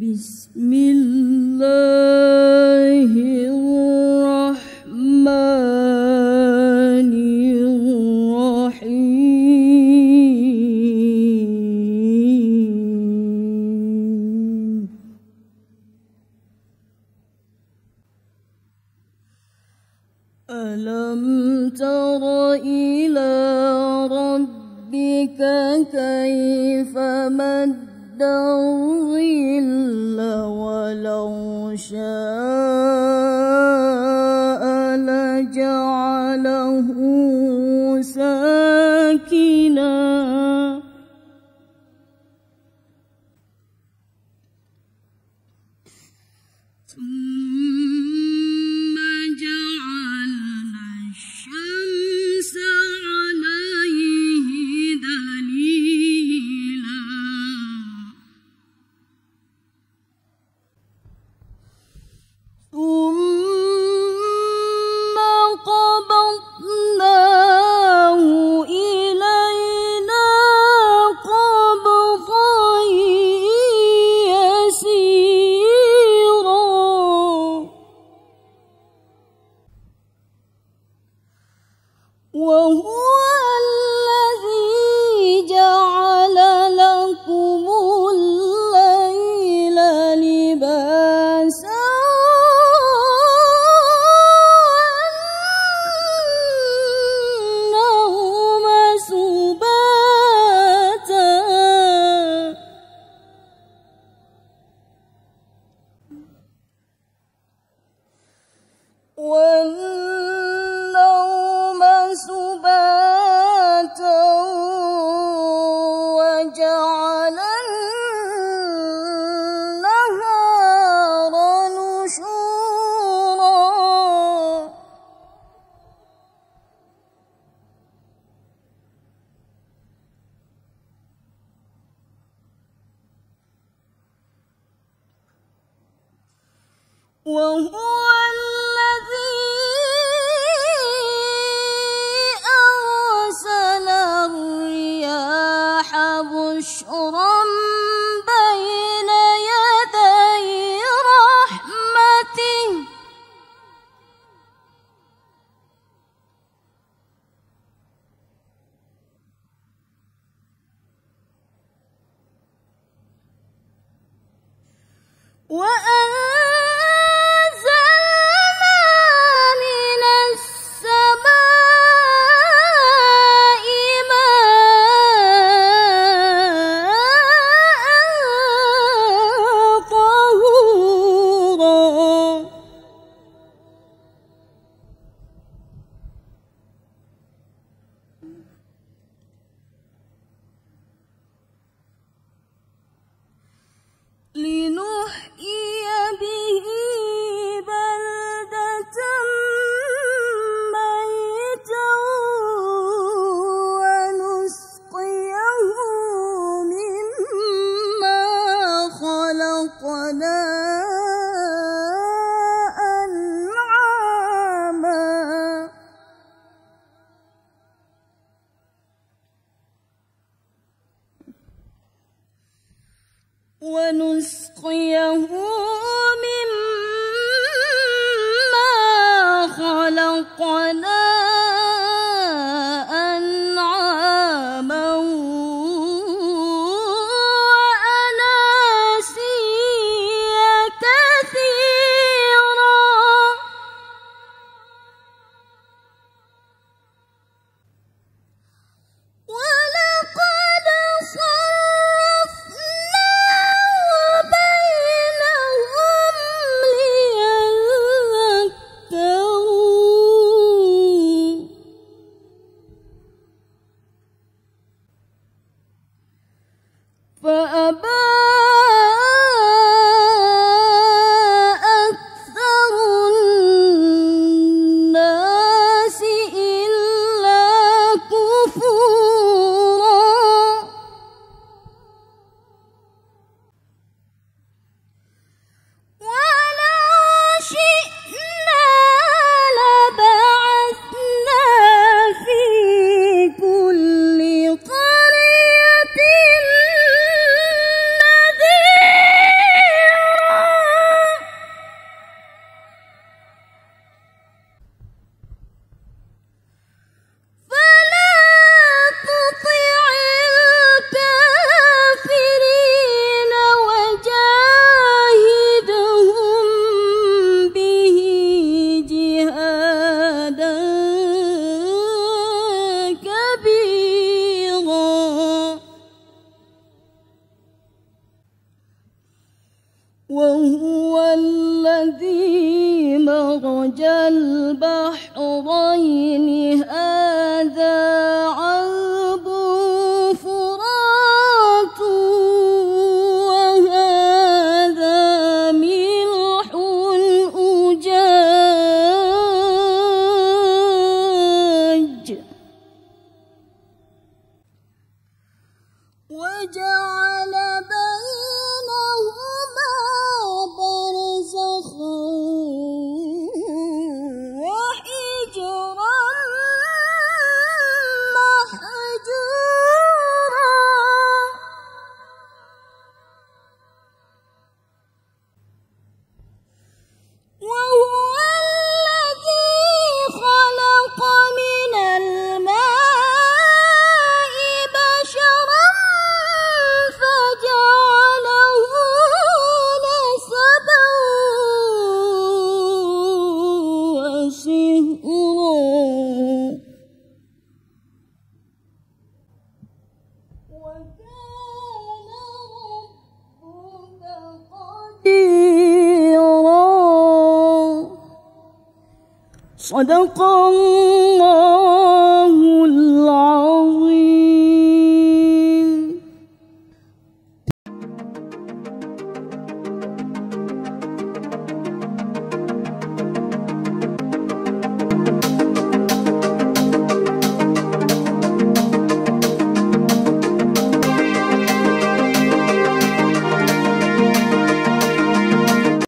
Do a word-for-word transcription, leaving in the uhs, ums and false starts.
بسم الله الرحمن الرحيم ألم تر إلى ربك كيف مد الظل ولو شاء لجعله ساكنا ثم جعلنا الشمس عليه دليلا ثم قبضناه إلينا قبضا يسيرا وهو الذي جعل لكم الليل لباسا والنوم سباتا والنوم سباتا وجعل النهار نشورا وهو الذي أرسل الرياح بشرا بين يدي رحمته وأنزلنا من السماء ماء طهورا لنحيي به بلدة ميتا ونسقيه مما خلقنا أنعاما ونسقيه مما خلقنا أنعاما وأناسيا كثيرا ولقد صرفنا بينهم هذا عذب فرات وهذا ملح أجاج وجعل بينهما برزخا وحجرا محجورا وهو الذي خلق من الماء بشرا فجعله نسبا وصهرا وكان ربك قديرا. صدق الله